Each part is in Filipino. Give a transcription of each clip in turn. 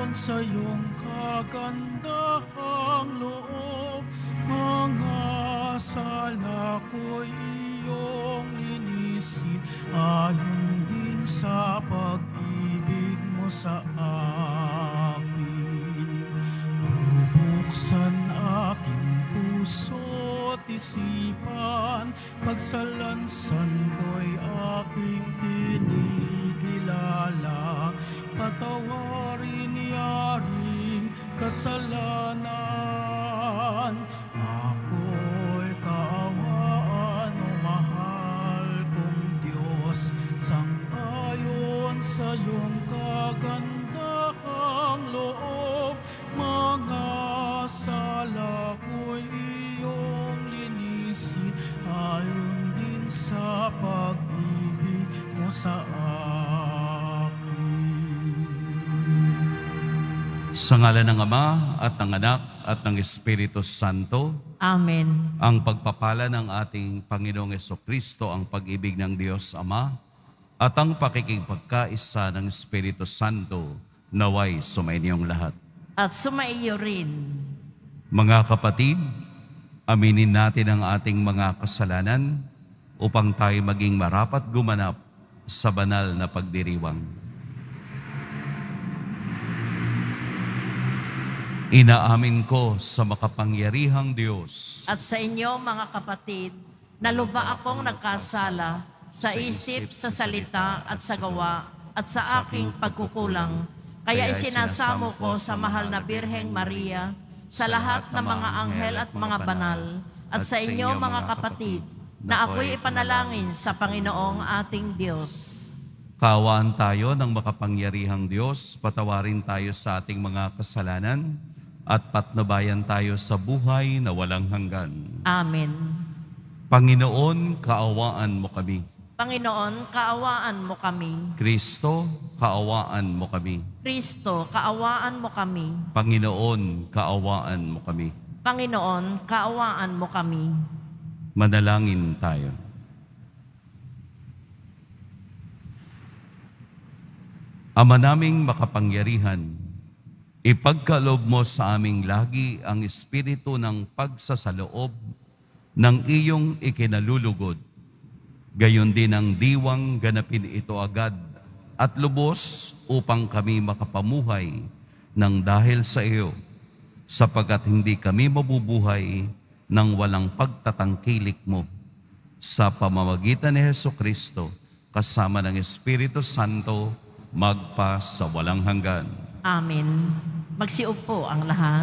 sa iyong kagandahang loob, mga sala ko'y iyong linisin, ayon din sa pag-ibig mo sa akin. Bubuksan aking puso't isipan, pagsalansan ko'y aking kinikilala, patawarin yaring kasalanan. Ako'y kaawaan, o mahal kong Diyos, sang-ayon sa iyong kagandahang loob, mga sala ko'y iyong linisin, ayon din sa pag-ibig mo sa Sa ngalan ng Ama at ng Anak at ng Espiritu Santo. Amen. Ang pagpapala ng ating Panginoong Jesucristo, ang pag-ibig ng Diyos Ama, at ang pakikipagkaisa ng Espiritu Santo, naway sumainiyong lahat. At sumaiyo rin. Mga kapatid, aminin natin ang ating mga kasalanan upang tayo maging marapat gumanap sa banal na pagdiriwang. Inaamin ko sa makapangyarihang Diyos At sa inyo, mga kapatid, na lubha akong nagkasala sa isip, sa salita at sa gawa at sa aking pagkukulang. Kaya isinasamo ko sa mahal na Birheng Maria, sa lahat ng mga anghel at mga banal, at sa inyo, mga kapatid, na ako'y ipanalangin sa Panginoong ating Diyos. Kaawaan tayo ng makapangyarihang Diyos, patawarin tayo sa ating mga kasalanan, at patnubayan tayo sa buhay na walang hanggan. Amen. Panginoon, kaawaan mo kami. Panginoon, kaawaan mo kami. Kristo, kaawaan mo kami. Kristo, kaawaan mo kami. Panginoon, kaawaan mo kami. Panginoon, kaawaan mo kami. Manalangin tayo. Ama naming makapangyarihan, ipagkaloob mo sa aming lagi ang espiritu ng pagsasaloob ng iyong ikinalulugod. Gayon din ang diwang ganapin ito agad at lubos upang kami makapamuhay ng dahil sa iyo, sapagkat hindi kami mabubuhay ng walang pagtatangkilik mo. Sa pamamagitan ni Jesucristo, kasama ng Espiritu Santo, magpa sa walang hanggan. Amen. Magsiupo ang lahat.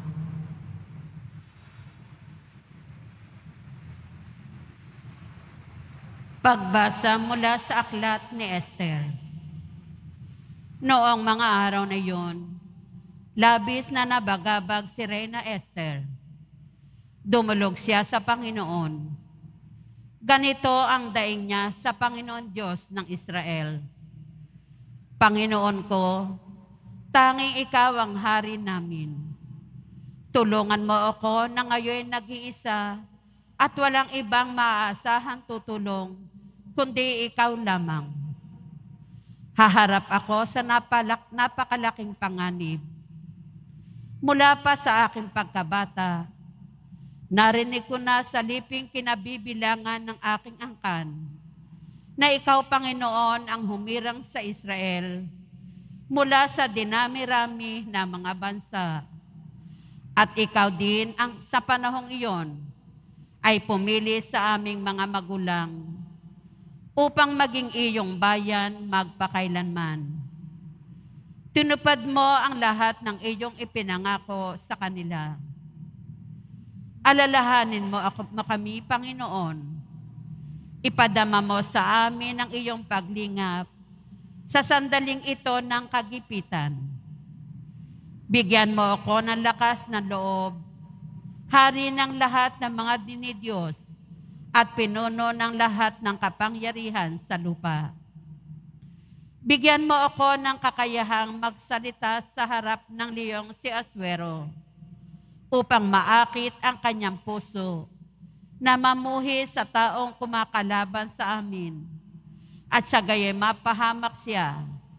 Pagbasa mula sa aklat ni Esther. Noong mga araw na iyon, labis na nabagabag si Reyna Esther. Dumulog siya sa Panginoon. Ganito ang daing niya sa Panginoon Diyos ng Israel. Panginoon ko, tanging ikaw ang hari namin. Tulungan mo ako na ngayon nag-iisa at walang ibang maaasahan tutulong kundi ikaw lamang. Haharap ako sa napakalaking panganib. Mula pa sa aking pagkabata, narinig ko na sa liping kinabibilangan ng aking angkan na ikaw, Panginoon, ang humirang sa Israel mula sa dinami-rami na mga bansa. At ikaw din ang sa panahong iyon ay pumili sa aming mga magulang upang maging iyong bayan magpakailanman. Tinupad mo ang lahat ng iyong ipinangako sa kanila. Alalahanin mo kami, Panginoon. Ipadama mo sa amin ang iyong paglingap sa sandaling ito ng kagipitan. Bigyan mo ako ng lakas ng loob, hari ng lahat ng mga dinidiyos at pinuno ng lahat ng kapangyarihan sa lupa. Bigyan mo ako ng kakayahang magsalita sa harap ng leyong si Aswero upang maakit ang kanyang puso na mamuhi sa taong kumakalaban sa amin at sa gayoy mapahamak siya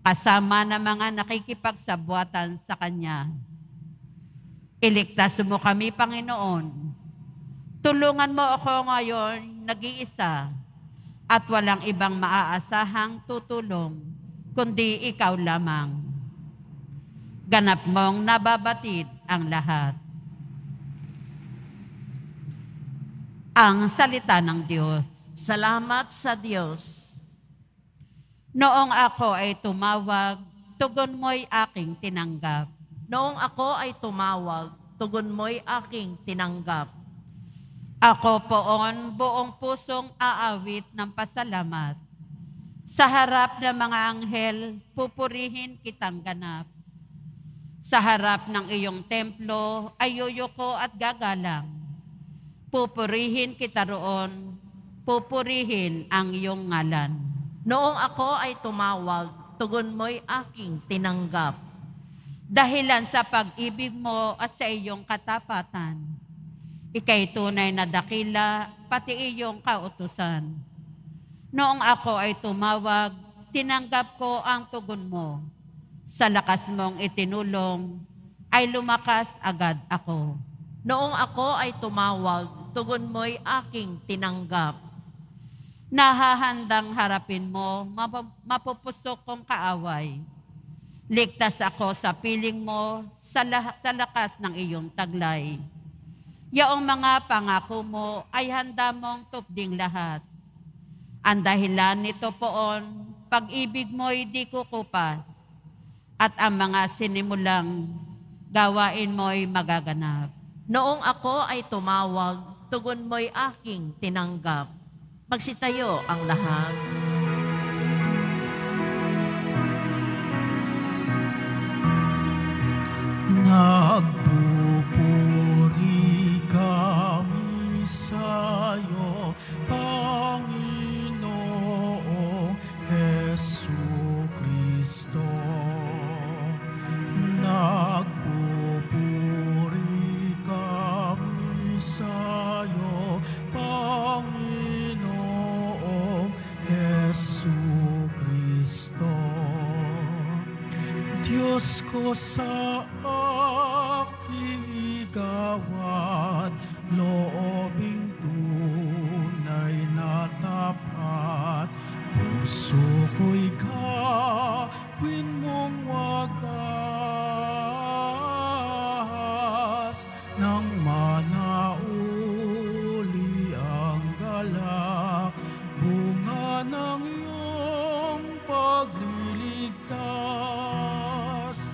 kasama ng mga nakikipagsabwatan sa Kanya. Iligtas mo kami, Panginoon. Tulungan mo ako ngayon, nag-iisa, at walang ibang maaasahang tutulong, kundi ikaw lamang. Ganap mong nababatid ang lahat. Ang salita ng Diyos. Salamat sa Diyos. Noong ako ay tumawag, tugon mo'y aking tinanggap. Noong ako ay tumawag, tugon mo'y aking tinanggap. Ako poon buong pusong aawit ng pasalamat. Sa harap ng mga anghel, pupurihin kitang ganap. Sa harap ng iyong templo, ay yuyuko at gagalang. Pupurihin kita roon, pupurihin ang iyong ngalan. Noong ako ay tumawag, tugon mo'y aking tinanggap. Dahilan sa pag-ibig mo at sa iyong katapatan, ika'y tunay na dakila, pati iyong kautusan. Noong ako ay tumawag, tinanggap ko ang tugon mo. Sa lakas mong itinulong, ay lumakas agad ako. Noong ako ay tumawag, tugon mo'y aking tinanggap. Nahahandang harapin mo, mapupusok kong kaaway. Ligtas ako sa piling mo, sa lakas ng iyong taglay. Yaong mga pangako mo ay handa mong tupding lahat. Ang dahilan nito poon, pag-ibig mo'y di kukupas, at ang mga sinimulang gawain mo'y magaganap. Noong ako ay tumawag, tugon mo'y aking tinanggap. Magsitayo ang lahat. Nagpupuri kami sa'yo, Panginoong Jesucristo. Nagpupuri kami sa'yo, Panginoong Jesucristo. Diyos ko sa aking gawad, loobing tunay na tapat, puso ko'y gawin mong wagas, nang manauli ang galak, bunga ng iyong pagliligtas.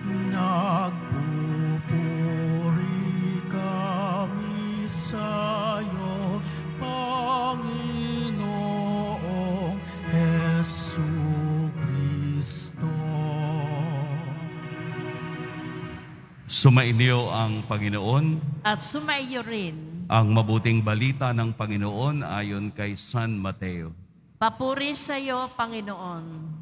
Nagpupuri kami sa'yo, Panginoong Jesucristo. Sumainyo ang Panginoon. At sumaiyo rin. Ang mabuting balita ng Panginoon ayon kay San Mateo. Papuri sa iyo, Panginoon.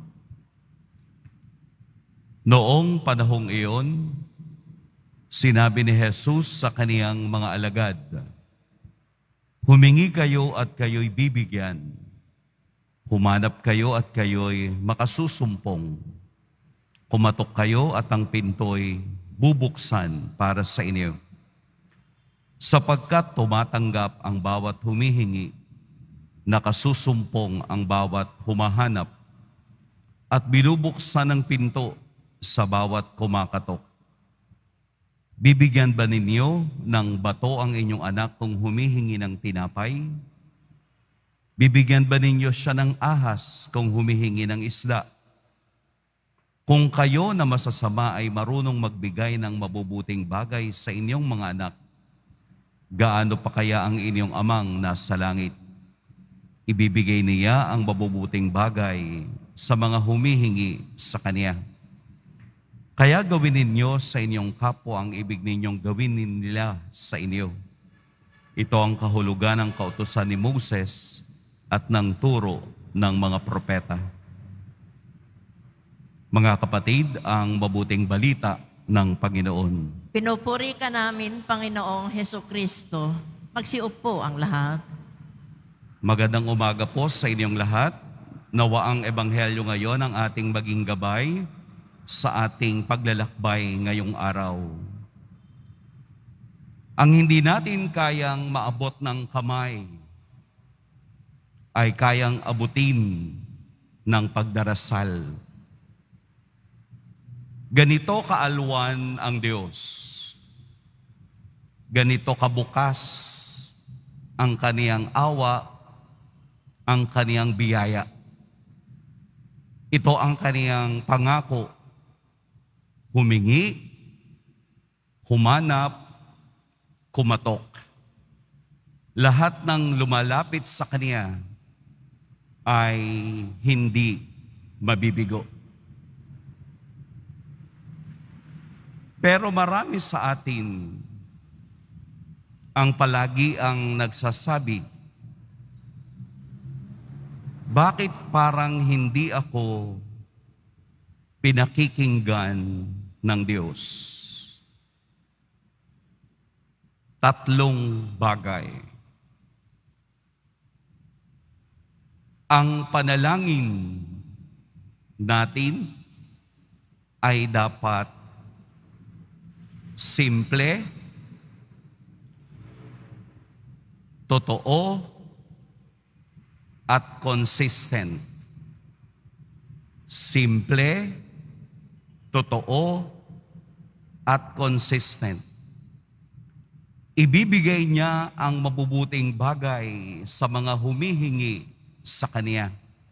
Noong panahong iyon, sinabi ni Jesus sa kaniyang mga alagad, "Humingi kayo at kayo'y bibigyan. Humanap kayo at kayo'y makasusumpong. Kumatok kayo at ang pinto'y bubuksan para sa inyo. Sapagkat tumatanggap ang bawat humihingi, nakasusumpong ang bawat humahanap, at binubuksan ang pinto sa bawat kumakatok. Bibigyan ba ninyo ng bato ang inyong anak kung humihingi ng tinapay? Bibigyan ba ninyo siya ng ahas kung humihingi ng isda? Kung kayo na masasama ay marunong magbigay ng mabubuting bagay sa inyong mga anak, gaano pa kaya ang inyong amang nasa langit? Ibibigay niya ang mabubuting bagay sa mga humihingi sa Kanya. Kaya gawin ninyo sa inyong kapwa ang ibig ninyong gawin nila sa inyo. Ito ang kahulugan ng kautusan ni Moses at ng turo ng mga propeta." Mga kapatid, ang mabuting balita ng Panginoon. Pinupuri ka namin, Panginoong Hesukristo. Magsiupo ang lahat. Magandang umaga po sa inyong lahat. nawa ang Ebanghelyo ngayon ang ating maging gabay sa ating paglalakbay ngayong araw. Ang hindi natin kayang maabot ng kamay ay kayang abutin ng pagdarasal. Ganito kaalwan ang Diyos. Ganito kabukas ang kaniyang awa, ang kaniyang biyaya. Ito ang kaniyang pangako. Humingi, humanap, kumatok. Lahat ng lumalapit sa kaniya ay hindi mabibigo. Pero marami sa atin ang palagi ang nagsasabi, bakit parang hindi ako pinakikinggan ng Diyos? Tatlong bagay. Ang panalangin natin ay dapat simple, totoo, at consistent. Simple, totoo, at consistent. Ibibigay niya ang mabubuting bagay sa mga humihingi sa Kanya.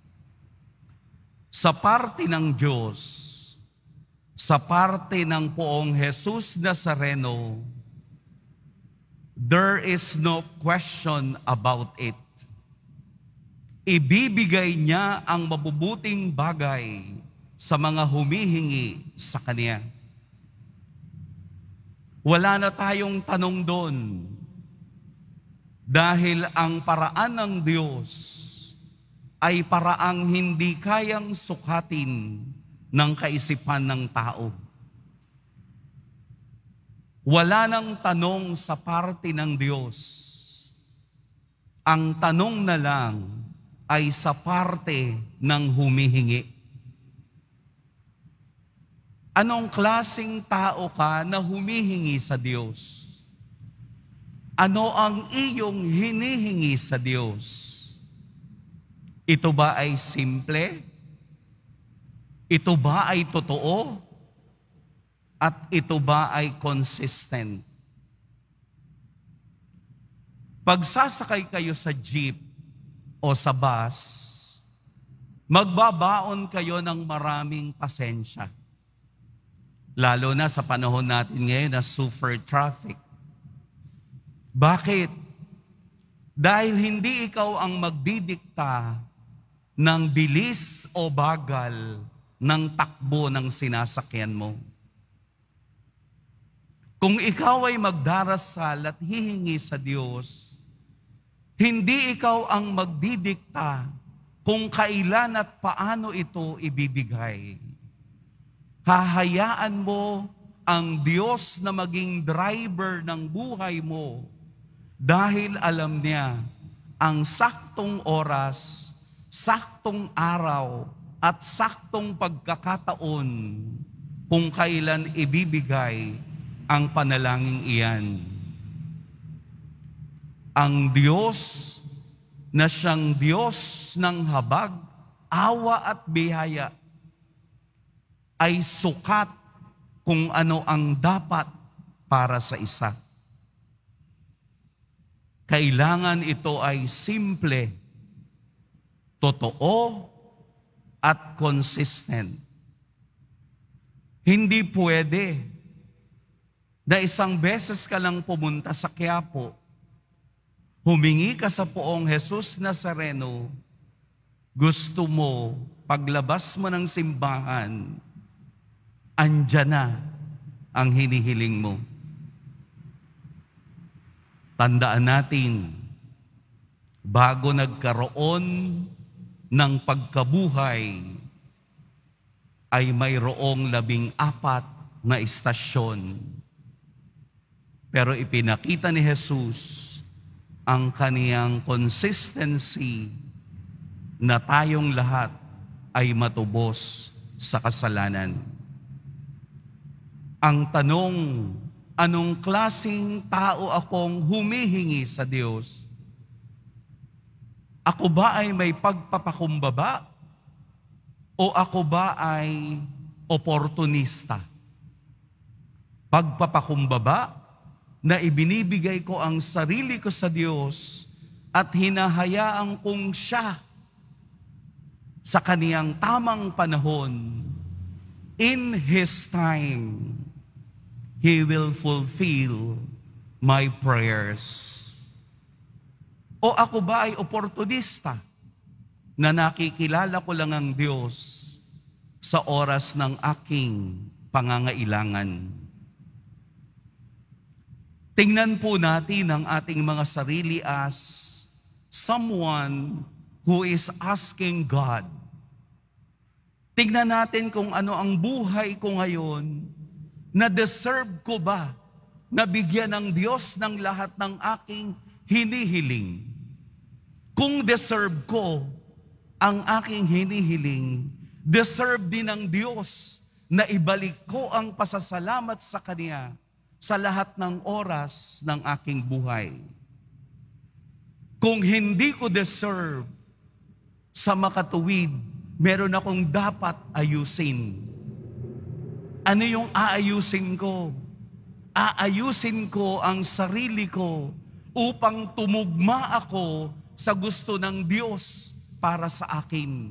Sa parte ng Diyos, sa parte ng Poong Jesus Nazareno, there is no question about it. Ibibigay niya ang mabubuting bagay sa mga humihingi sa Kanya. Wala na tayong tanong doon. Dahil ang paraan ng Diyos ay paraang hindi kayang sukatin ng kaisipan ng tao. Wala nang tanong sa parte ng Diyos. Ang tanong na lang ay sa parte ng humihingi. Anong klaseng tao ka na humihingi sa Diyos? Ano ang iyong hinihingi sa Diyos? Ito ba ay simple? Ito ba ay totoo? At ito ba ay consistent? Pagsasakay kayo sa jeep o sa bus, magbabaon kayo ng maraming pasensya. Lalo na sa panahon natin ngayon na super traffic. Bakit? Dahil hindi ikaw ang magdidikta ng bilis o bagal ng takbo ng sinasakyan mo. Kung ikaw ay magdarasal at hihingi sa Diyos, hindi ikaw ang magdidikta kung kailan at paano ito ibibigay. Hahayaan mo ang Diyos na maging driver ng buhay mo dahil alam niya ang saktong oras, saktong araw, at saktong pagkakataon kung kailan ibibigay ang panalangin iyan. Ang Diyos na siyang Diyos ng habag, awa at biyaya ay sukat kung ano ang dapat para sa isa. Kailangan ito ay simple, totoo, at consistent. Hindi pwede na isang beses ka lang pumunta sa Quiapo, humingi ka sa Poong Jesus Nazareno, gusto mo, paglabas mo ng simbahan, andyan na ang hinihiling mo. Tandaan natin, bago nagkaroon ng pagkabuhay, ay mayroong 14 na istasyon. Pero ipinakita ni Jesus ang kaniyang consistency na tayong lahat ay matubos sa kasalanan. Ang tanong, anong klaseng tao akong humihingi sa Diyos? Ako ba ay may pagpapakumbaba? O ako ba ay oportunista? Pagpapakumbaba na ibinibigay ko ang sarili ko sa Diyos at hinahayaan kong siya sa kaniyang tamang panahon, in His time, He will fulfill my prayers. O ako ba ay oportunista na nakikilala ko lang ang Diyos sa oras ng aking pangangailangan? Tingnan po natin ang ating mga sarili as someone who is asking God. Tingnan natin kung ano ang buhay ko ngayon, na deserve ko ba na bigyan ng Diyos ng lahat ng aking hinihiling? Kung deserve ko ang aking hinihiling, deserve din ng Diyos na ibalik ko ang pasasalamat sa Kanya sa lahat ng oras ng aking buhay. Kung hindi ko deserve, sa makatuwid, meron akong dapat ayusin. Ano yung aayusin ko? Aayusin ko ang sarili ko upang tumugma ako sa gusto ng Diyos para sa akin.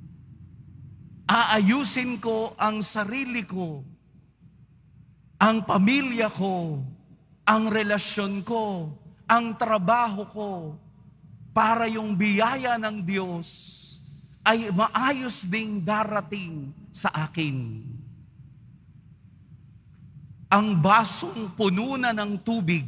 Aayusin ko ang sarili ko, ang pamilya ko, ang relasyon ko, ang trabaho ko, para yung biyaya ng Diyos ay maayos ding darating sa akin. Ang basong puno na ng tubig,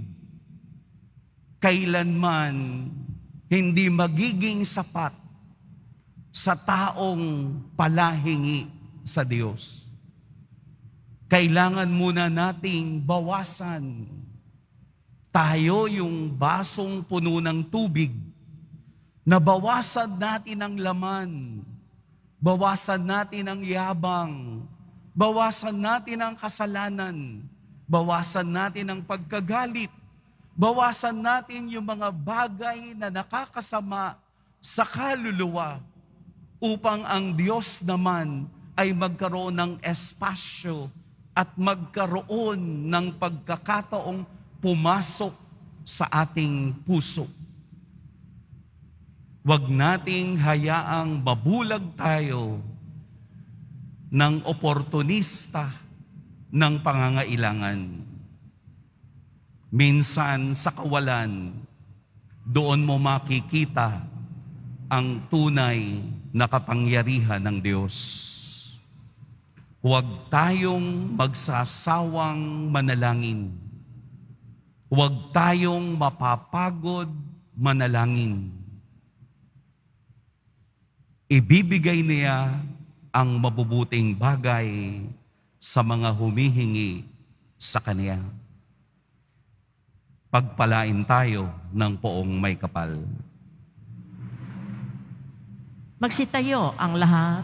kailanman hindi magiging sapat sa taong palahingi sa Diyos. Kailangan muna nating bawasan. Tayo yung basong puno ng tubig, na bawasan natin ang laman, bawasan natin ang yabang, bawasan natin ang kasalanan, bawasan natin ang pagkagalit, bawasan natin yung mga bagay na nakakasama sa kaluluwa upang ang Diyos naman ay magkaroon ng espasyo at magkaroon ng pagkakataong pumasok sa ating puso. Huwag nating hayaang mabulag tayo ng oportunista ng pangangailangan. Minsan sa kawalan, doon mo makikita ang tunay na kapangyarihan ng Diyos. Huwag tayong magsasawang manalangin. Huwag tayong mapapagod manalangin. Ibibigay niya ang mabubuting bagay sa mga humihingi sa Kanya. Pagpalain tayo ng poong may kapal. Magsitayo ang lahat.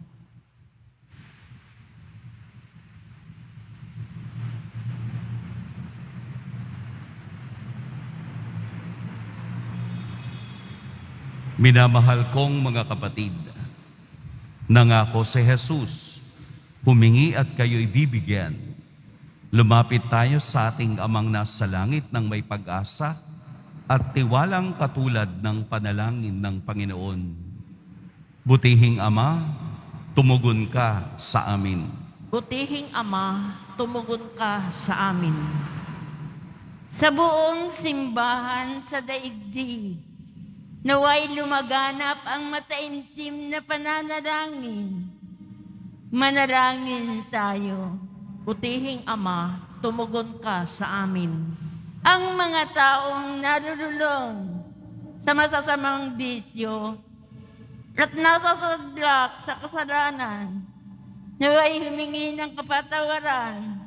Minamahal kong mga kapatid, nangako si Jesus, humingi at kayo'y bibigyan. Lumapit tayo sa ating Amang nasa langit ng may pag-asa at tiwalang katulad ng panalangin ng Panginoon. Butihing Ama, tumugon ka sa amin. Butihing Ama, tumugon ka sa amin. Sa buong simbahan sa daigdig, naway lumaganap ang mataimtim na pananalangin. Manalangin tayo. Butihing Ama, tumugon ka sa amin. Ang mga taong narululong sa masasamang bisyo at nasasadlak sa kasalanan, naway humingi ng kapatawaran.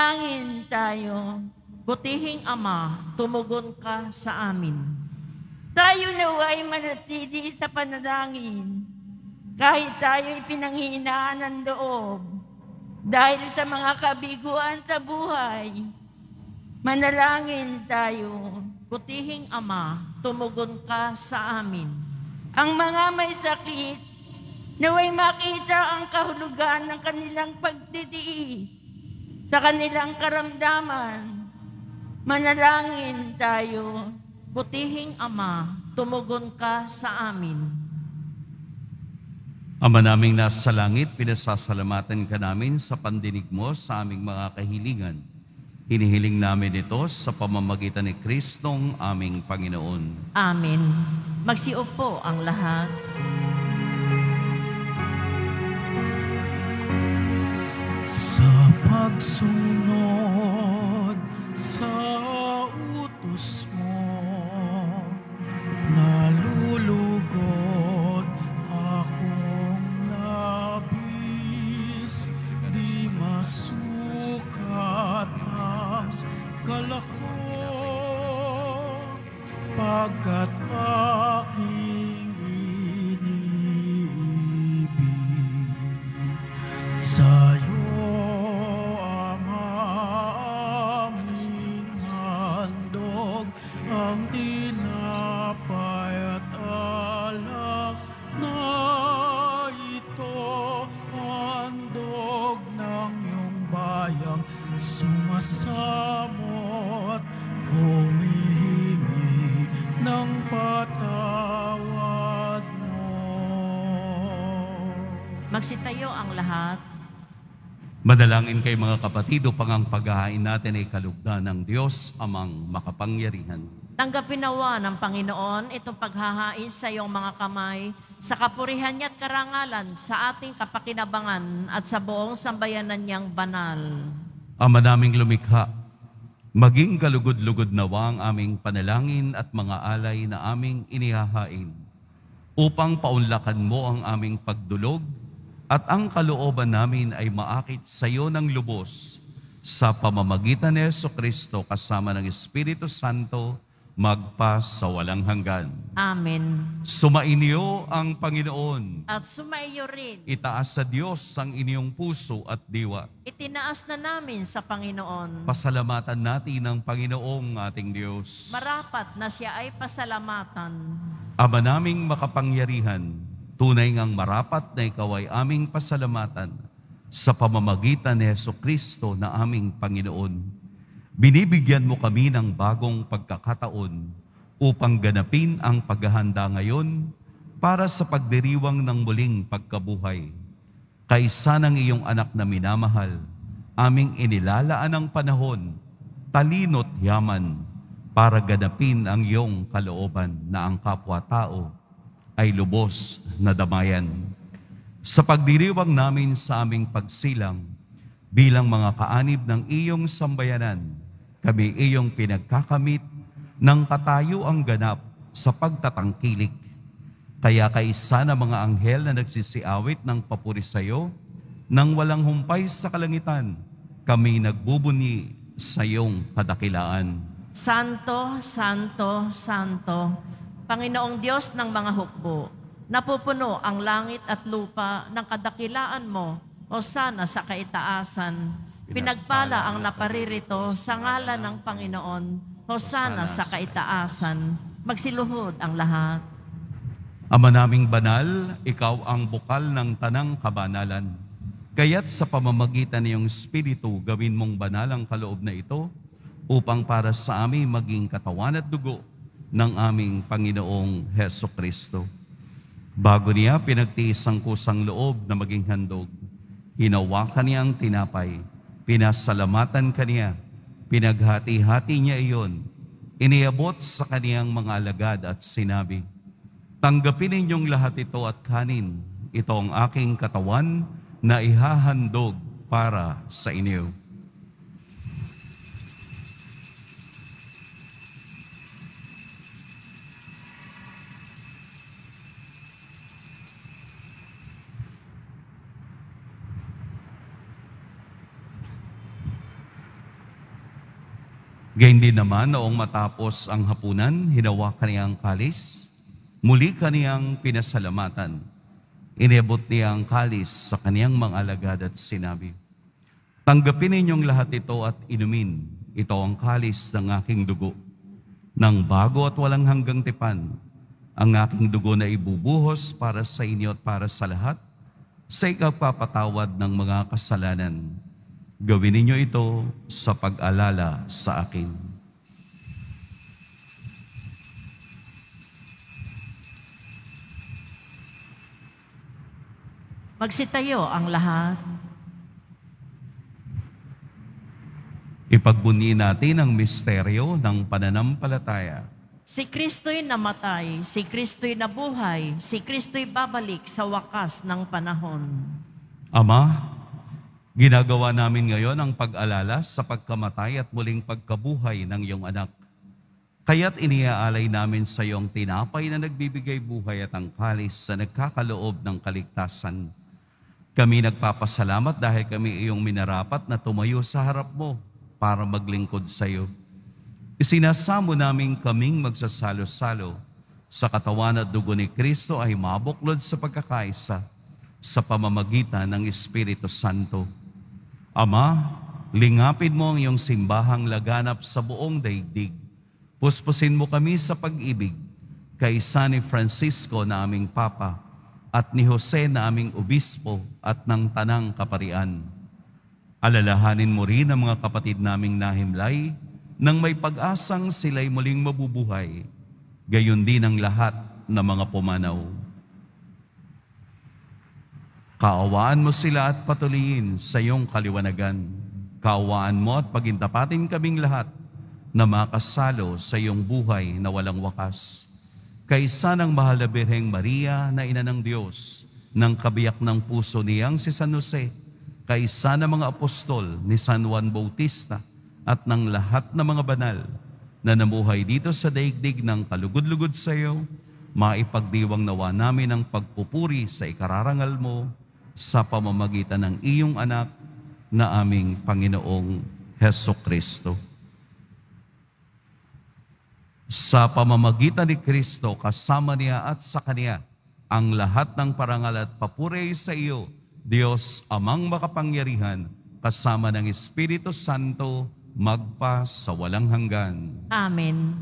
Manalangin tayo. Butihing Ama, tumugon ka sa amin. Tayo naway manatili sa panalangin kahit tayo ipinanghihinaan ng loob dahil sa mga kabiguan sa buhay. Manalangin tayo. Butihing Ama, tumugon ka sa amin. Ang mga may sakit, naway makita ang kahulugan ng kanilang pagtitiis sa kanilang karamdaman. Manalangin tayo. Butihing Ama, tumugon ka sa amin. Ama naming nasa langit, pinasasalamatan ka namin sa pandinig mo sa aming mga kahilingan. Hinihiling namin ito sa pamamagitan ni Kristong aming Panginoon. Amen. Magsiupo ang lahat. Sa pagsunod sa utos mo, nalulugod akong labis, di masukat ang galak ko, pagkat aking iniibig. Sa'yo, Ama, aming handog, ang tinapay at alak na ito, handog ng iyong bayang sumasamot, humihingi ng patawad mo. Magsitayo ang lahat. Madalangin kay mga kapatid upang ang paghahain natin ay kalugdan ng Diyos amang makapangyarihan. Tanggapin nawa ng Panginoon itong paghahain sa iyong mga kamay sa kapurihan niya at karangalan sa ating kapakinabangan at sa buong sambayanan niyang banal. Ama naming lumikha, maging kalugod-lugod nawa ang aming panalangin at mga alay na aming inihahain upang paunlakan mo ang aming pagdulog at ang kalooban namin ay maakit sa iyo ng lubos sa pamamagitan ni Jesucristo kasama ng Espiritu Santo magpa sa walang hanggan. Amen. Sumainyo ang Panginoon. At sumaiyo rin. Itaas sa Diyos ang inyong puso at diwa. Itinaas na namin sa Panginoon. Pasalamatan natin ang Panginoong ating Diyos. Marapat na siya ay pasalamatan. Ama naming makapangyarihan, tunay ngang marapat na ikaw ay aming pasalamatan sa pamamagitan ni Jesucristo na aming Panginoon. Binibigyan mo kami ng bagong pagkakataon upang ganapin ang paghahanda ngayon para sa pagdiriwang ng muling pagkabuhay. Kaisa ng iyong anak na minamahal, aming inilalaan ang panahon, talino't yaman, para ganapin ang iyong kalooban na ang kapwa-tao ay lubos na damayan. Sa pagdiriwang namin sa aming pagsilang, bilang mga kaanib ng iyong sambayanan, kami iyong pinagkakamit ng katayuang ganap sa pagtatangkilik. Kaya kaisa na mga anghel na nagsisiawit ng papuri sa iyo, nang walang humpay sa kalangitan, kami nagbubuni sa iyong kadakilaan. Santo, Santo, Santo, Panginoong Diyos ng mga hukbo, napupuno ang langit at lupa ng kadakilaan mo, o sana sa kaitaasan. Pinagpala ang naparirito sa ngalan ng Panginoon, o sana sa kaitaasan. Magsiluhod ang lahat. Ama naming banal, ikaw ang bukal ng tanang kabanalan. Kaya't sa pamamagitan ng iyong Espiritu, gawin mong banal ang kaloob na ito upang para sa amin maging katawan at dugo ng aming Panginoong Hesukristo. Bago niya pinagtiis ang kusang loob na maging handog, hinawakan niya ang tinapay, pinasalamatan kaniya, pinaghati-hati niya iyon, iniabot sa kaniyang mga alagad at sinabi, "Tanggapin ninyong lahat ito at kanin, ito ang aking katawan na ihahandog para sa inyo." Gayun din naman noong matapos ang hapunan, hinawakan niya ang kalis, muli kaniyang pinasalamatan. Inabot niya ang kalis sa kaniyang mga alagad at sinabi, "Tanggapin ninyong lahat ito at inumin. Ito ang kalis ng aking dugo, ng bago at walang hanggang tipan. Ang aking dugo na ibubuhos para sa inyo at para sa lahat, sa ikapapatawad ng mga kasalanan. Gawin ninyo ito sa pag-alala sa akin." Magsitayo ang lahat. Ipagbunyi natin ang misteryo ng pananampalataya. Si Kristo'y namatay, si Kristo'y nabuhay, si Kristo'y babalik sa wakas ng panahon. Ama, ginagawa namin ngayon ang pag-alala sa pagkamatay at muling pagkabuhay ng iyong anak. Kaya't iniaalay namin sa iyong tinapay na nagbibigay buhay at ang kalis sa nagkakaloob ng kaligtasan. Kami nagpapasalamat dahil kami iyong minarapat na tumayo sa harap mo para maglingkod sa iyo. Isinasamo namin kaming magsasalo-salo sa katawan at dugo ni Kristo ay mabuklod sa pagkakaisa sa pamamagitan ng Espiritu Santo. Ama, lingapin mo ang iyong simbahang laganap sa buong daigdig. Puspusin mo kami sa pag-ibig, kaisa ni Francisco na aming Papa, at ni Jose na aming Obispo at ng Tanang Kaparian. Alalahanin mo rin ang mga kapatid naming nahimlay nang may pag-asang sila'y muling mabubuhay, gayon din ang lahat na mga pumanaw. Kaawaan mo sila at patuloyin sa iyong kaliwanagan. Kaawaan mo at pagintapatin kaming lahat na makasalo sa iyong buhay na walang wakas. Kaisa ng mahal na Birheng Maria na Ina ng Diyos, ng kabiyak ng puso niyang si San Jose, kaisa ng mga apostol ni San Juan Bautista, at ng lahat ng mga banal na namuhay dito sa daigdig ng kalugod-lugod sa iyo, maipagdiwang nawa namin ang pagpupuri sa ikararangal mo sa pamamagitan ng iyong anak na aming Panginoong Hesukristo. Sa pamamagitan ni Kristo, kasama niya at sa Kanya, ang lahat ng parangal at papuri sa iyo, Diyos Amang makapangyarihan, kasama ng Espiritu Santo, magpa sa walang hanggan. Amen.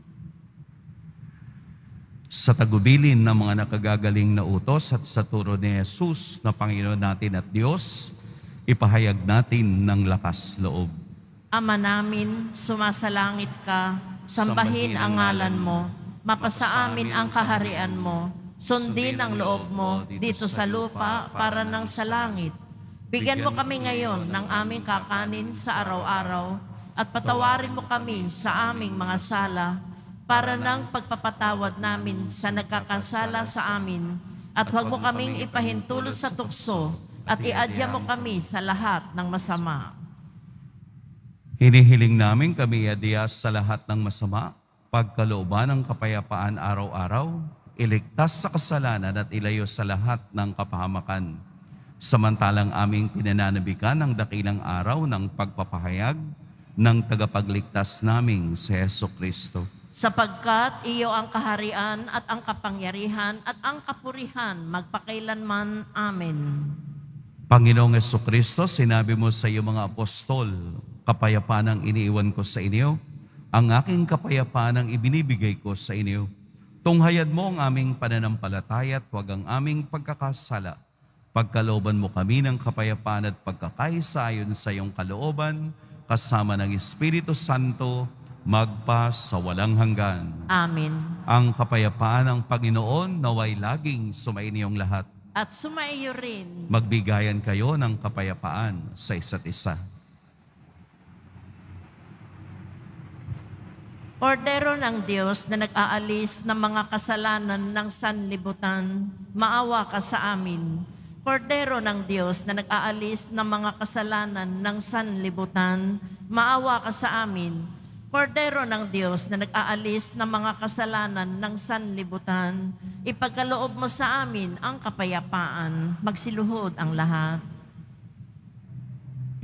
Sa tagubilin ng mga nakagagaling na utos at sa turo ni Jesus na Panginoon natin at Diyos, ipahayag natin ng lakas loob. Ama namin, sumasalangit ka, sambahin ang ngalan mo, mapasa amin ang kaharian mo, sundin ang loob mo dito sa lupa para nang sa langit. Bigyan mo kami ngayon ng aming kakanin sa araw-araw at patawarin mo kami sa aming mga sala para nang pagpapatawad namin sa nagkakasala sa amin, at huwag mo kaming ipahintulot sa tukso at iadya mo kami sa lahat ng masama. Hinihiling namin kami iadya sa lahat ng masama, pagkalooban ng kapayapaan araw-araw, iligtas sa kasalanan at ilayo sa lahat ng kapahamakan. Samantalang aming pinananabikan ang dakilang araw ng pagpapahayag ng tagapagligtas naming si Hesukristo. Sapagkat iyo ang kaharian at ang kapangyarihan at ang kapurihan magpakailanman. Amen. Panginoong Hesukristo, sinabi mo sa iyo mga apostol, kapayapaan ang iniiwan ko sa inyo, ang aking kapayapaan ang ibinibigay ko sa inyo. Tunghayad mo ang aming pananampalataya at huwag ang aming pagkakasala. Pagkalooban mo kami ng kapayapaan at pagkakaisa ayon sa iyong kalooban, kasama ng Espiritu Santo, magpa sa walang hanggan. Amen. Ang kapayapaan ng Panginoon naway laging sumainiyong lahat. At sumaiyo rin. Magbigayan kayo ng kapayapaan sa isa't isa. Kordero ng Diyos na nag-aalis ng mga kasalanan ng sanlibutan, maawa ka sa amin. Kordero ng Diyos na nag-aalis ng mga kasalanan ng sanlibutan, maawa ka sa amin. Kordero ng Diyos na nag-aalis ng mga kasalanan ng sanlibutan, ipagkaloob mo sa amin ang kapayapaan. Magsiluhod ang lahat.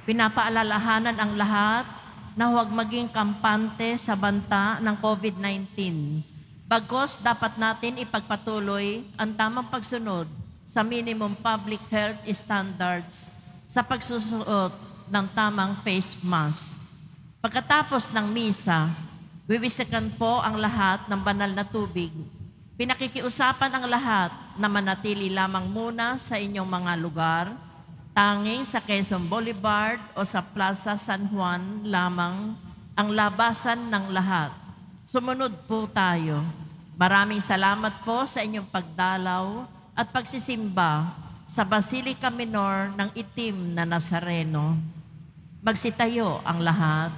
Pinapaalalahanan ang lahat na huwag maging kampante sa banta ng COVID-19. Bagkus dapat natin ipagpatuloy ang tamang pagsunod sa minimum public health standards sa pagsusuot ng tamang face mask. Pagkatapos ng misa, wiwisikan po ang lahat ng banal na tubig. Pinakikiusapan ang lahat na manatili lamang muna sa inyong mga lugar, tanging sa Quezon Boulevard o sa Plaza San Juan lamang ang labasan ng lahat. Sumunod po tayo. Maraming salamat po sa inyong pagdalaw at pagsisimba sa Basilica Minor ng Itim na Nazareno. Magsitayo ang lahat.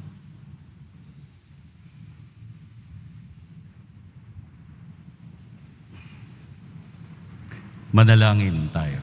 Manalangin tayo.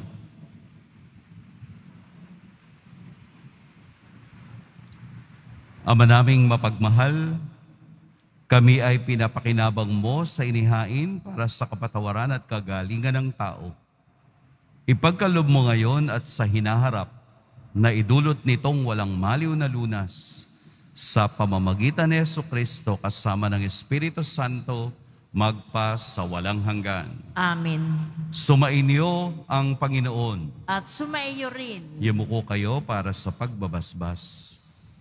Ama naming mapagmahal, kami ay pinapakinabang mo sa inihain para sa kapatawaran at kagalingan ng tao. Ipagkaloob mo ngayon at sa hinaharap na idulot nitong walang maliw na lunas sa pamamagitan ni Jesucristo kasama ng Espiritu Santo magpa sa walang hanggan. Amen. Sumainyo ang Panginoon. At sumaiyo rin. Yumuko kayo para sa pagbabasbas.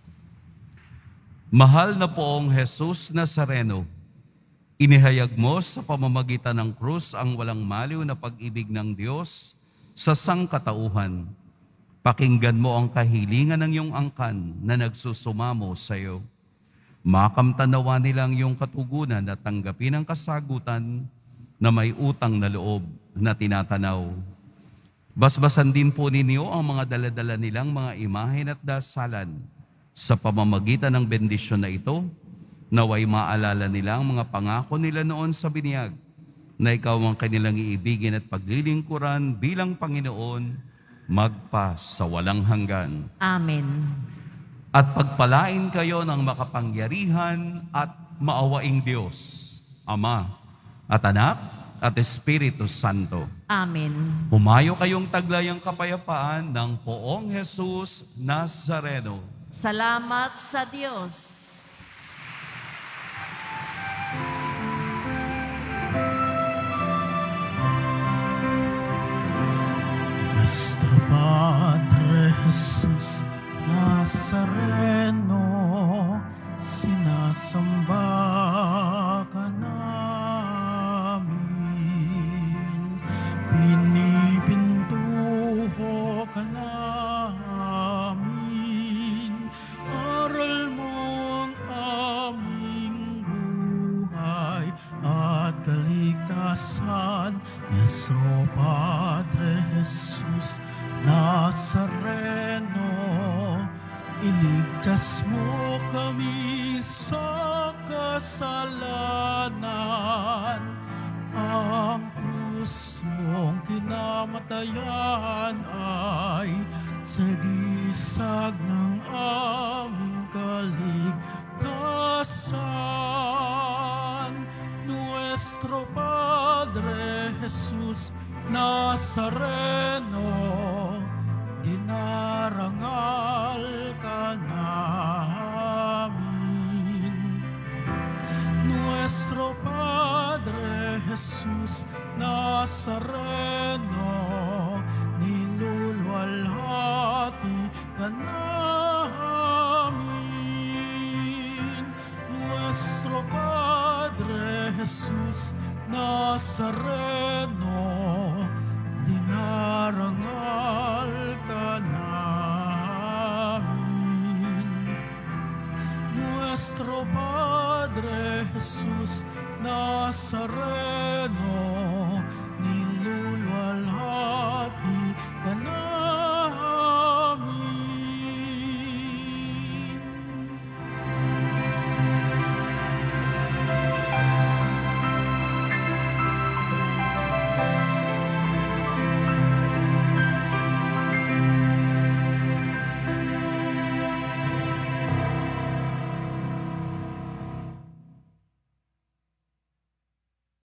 Mahal na poong Jesus Nazareno, inihayag mo sa pamamagitan ng krus ang walang maliw na pag-ibig ng Diyos sa sangkatauhan. Pakinggan mo ang kahilingan ng iyong angkan na nagsusumamo sa iyo. Makamtanawa nilang iyong katugunan at tanggapin ang kasagutan na may utang na loob na tinatanaw. Basbasan din po ninyo ang mga daladala nilang mga imahen at dasalan. Sa pamamagitan ng bendisyon na ito, naway maalala nila ang mga pangako nila noon sa biniyag, na ikaw ang kanilang iibigin at paglilingkuran bilang Panginoon, magpa sa walang hanggan. Amen. At pagpalain kayo ng makapangyarihan at maawaing Diyos, Ama at Anak at Espiritu Santo. Amen. Humayo kayong taglayang kapayapaan ng poong Jesus Nazareno. Salamat sa Diyos. Nuestro Padre Jesus Nazareno, sinasamba ka namin, pinipintuho ka namin, aral mong aming buhay at kaligtasan, Nuestro Padre Jesus Nazareno, iligtas mo kami sa kasalanan. Ang krus mong kinamatayan ay sagisag ng aming kaligtasan. Nuestro Padre Jesus Nazareno, dinarangal ka namin. Nuestro Padre Jesus Nazareno, niluluwalhati ka namin. Nuestro Padre Jesus Nazareno,